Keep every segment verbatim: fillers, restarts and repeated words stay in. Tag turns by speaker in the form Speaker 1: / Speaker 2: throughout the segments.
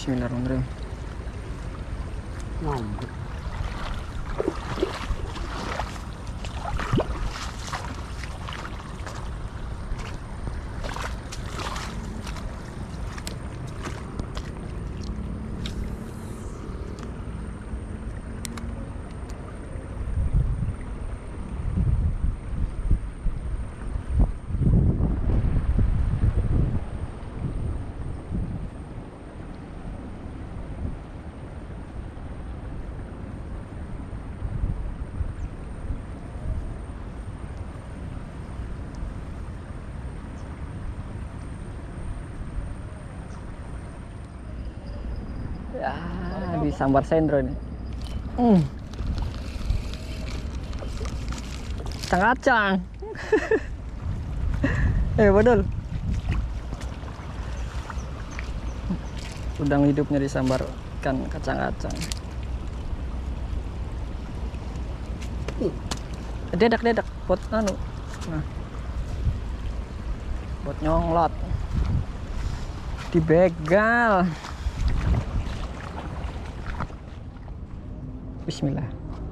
Speaker 1: Bismillahirrahmanirrahim.
Speaker 2: Mantap.
Speaker 1: Ya, disambar sendro ini. Hmm. Kacang-kacang. Eh, bodol. Udang hidupnya disambar ikan kacang-kacang. Dedak-dedak buat anu. Nah. Buat nyonglot. Dibegal. Bismillah.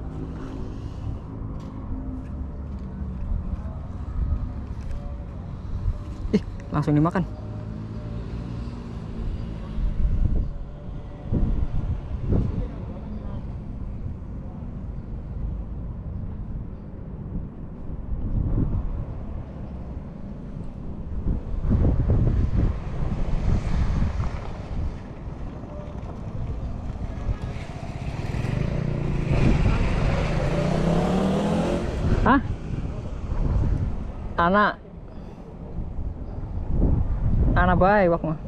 Speaker 1: Ih, langsung dimakan. Hah? Anak anak baik wak mah.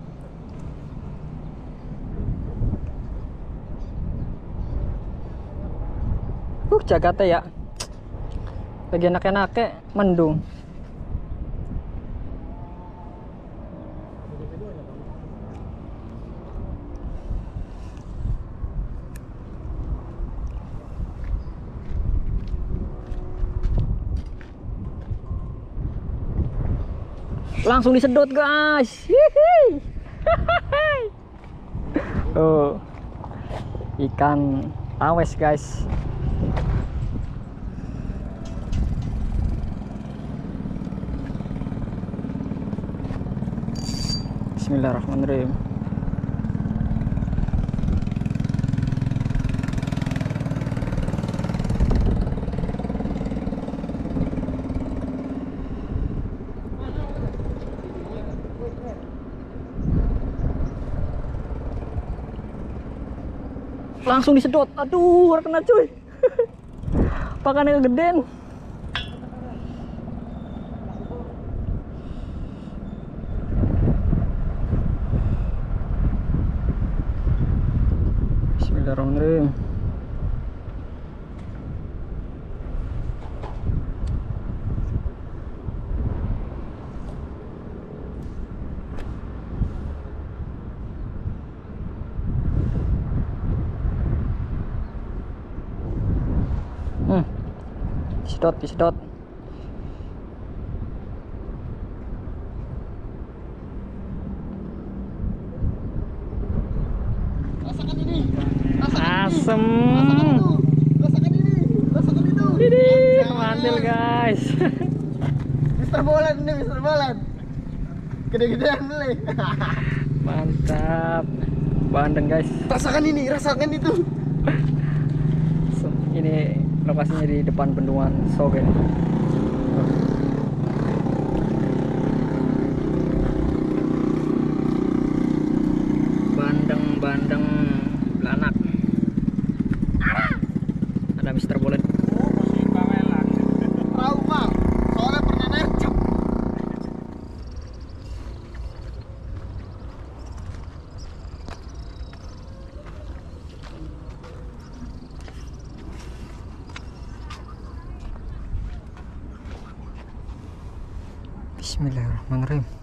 Speaker 1: Uh, jagate ya. Lagi enak-enaknya mendung. Langsung disedot guys. Oh, ikan tawes guys. Bismillahirrahmanirrahim. Langsung disedot. Aduh, kena cuy. Pakannya kegedean. Bismillahirrahmanirrahim. Hmm. Disedot, disedot.
Speaker 2: Rasakan ini.
Speaker 1: Asem.
Speaker 2: Rasakan itu. Rasakan ini. Rasakan itu.
Speaker 1: Ini mantil guys.
Speaker 2: Mister Bolan ini, Mister Bolan. Gede-gedean nih.
Speaker 1: Mantap. Bandeng guys.
Speaker 2: Rasakan ini, rasakan itu.
Speaker 1: Ini lokasinya di depan bendungan Sogen. Bandeng-bandeng belanak. Ada Mister Bolet.
Speaker 2: Oh, masih bawelan. Trauma. Soalnya pernah nerjep.
Speaker 1: Bismillahirrahmanirrahim.